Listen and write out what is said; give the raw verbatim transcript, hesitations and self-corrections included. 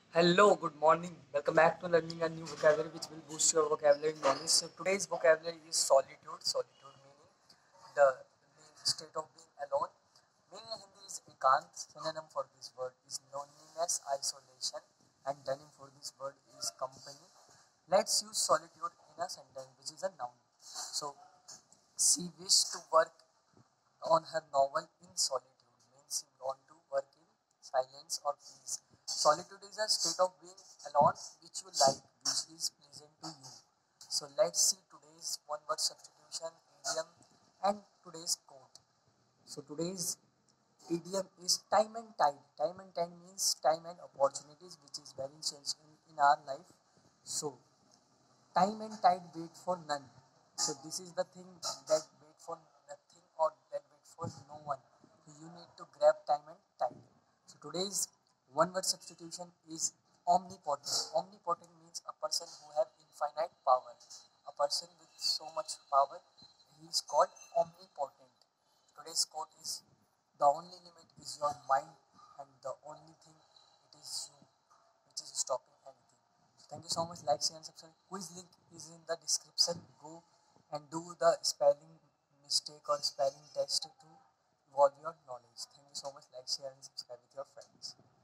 Hello, good morning. Welcome back to learning a new vocabulary which will boost your vocabulary knowledge. So today's vocabulary is solitude. Solitude meaning the being state of being alone. Meaning in Hindi is ekant. Synonym for this word is loneliness, isolation, and denim for this word is company. Let's use solitude in a sentence which is a noun. So she wished to work on her novel in solitude means you want to work in silence or peace. Solitude is a state of being alone which you like, which is pleasant to you. So let's see today's one word substitution, idiom, and today's quote. So today's idiom is time and tide. Time and tide means time and opportunities, which is very essential in, in our life. So time and tide wait for none. So this is the thing that wait for nothing or that wait for no one. So you need to grab time and tide. So today's one word substitution is omnipotent. Omnipotent means a person who have infinite power. A person with so much power, he is called omnipotent. Today's quote is the only limit is your mind and the only thing it is you which is stopping anything. So thank you so much. Like, share, and subscribe. Quiz link is in the description. Go and do the spelling mistake or spelling test to evolve your knowledge. Thank you so much. Like, share, and subscribe with your friends.